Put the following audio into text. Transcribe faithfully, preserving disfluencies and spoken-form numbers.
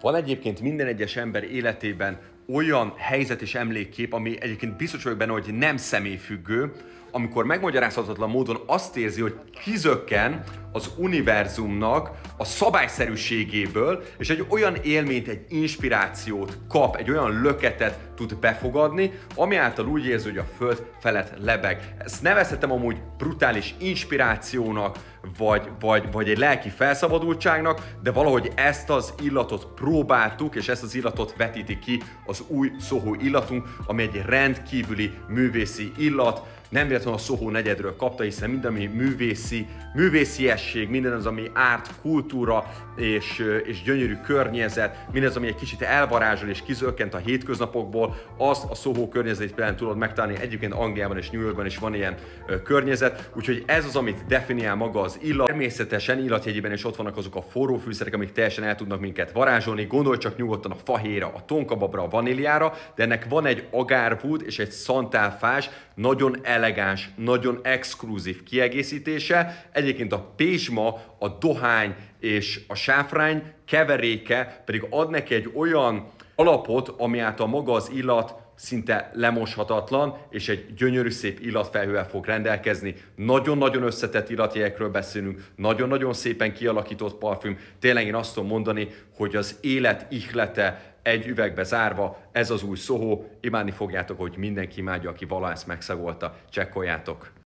Van egyébként minden egyes ember életében olyan helyzet és emlékkép, ami egyébként biztos vagyok benne, hogy nem személyfüggő, amikor megmagyarázhatatlan módon azt érzi, hogy kizökken az univerzumnak a szabályszerűségéből, és egy olyan élményt, egy inspirációt kap, egy olyan löketet tud befogadni, ami által úgy érzi, hogy a föld felett lebeg. Ezt nevezhetem amúgy brutális inspirációnak, vagy, vagy, vagy egy lelki felszabadultságnak, de valahogy ezt az illatot próbáltuk, és ezt az illatot vetíti ki az új Soho illatunk, ami egy rendkívüli művészi illat. Nem véletlenül a Soho negyedről kapta, hiszen minden, ami művészi, művésziesség, minden az, ami árt, kultúra és, és gyönyörű környezet, mindez, ami egy kicsit elvarázsol és kizökkent a hétköznapokból, azt a Soho környezetében tudod megtalálni. Egyébként Angliában és New Yorkban is van ilyen ö, környezet, úgyhogy ez az, amit definiál maga az illat. Természetesen illatjegyében is ott vannak azok a forró fűszerek, amik teljesen el tudnak minket varázsolni. Gondolj csak nyugodtan a fahéjra, a tonkababra, a vaníliára, de ennek van egy agárwood és egy szantálfás, nagyon elegáns, nagyon exkluzív kiegészítése. Egyébként a pézsma, a dohány és a sáfrány keveréke pedig ad neki egy olyan alapot, ami által maga az illat szinte lemoshatatlan, és egy gyönyörű szép illatfelhővel fog rendelkezni. Nagyon-nagyon összetett illatjegyekről beszélünk, nagyon-nagyon szépen kialakított parfüm. Tényleg én azt tudom mondani, hogy az élet ihlete egy üvegbe zárva, ez az új Soho. Imádni fogjátok, hogy mindenki imádja, aki valaha ezt megszagolta. Csekkoljátok!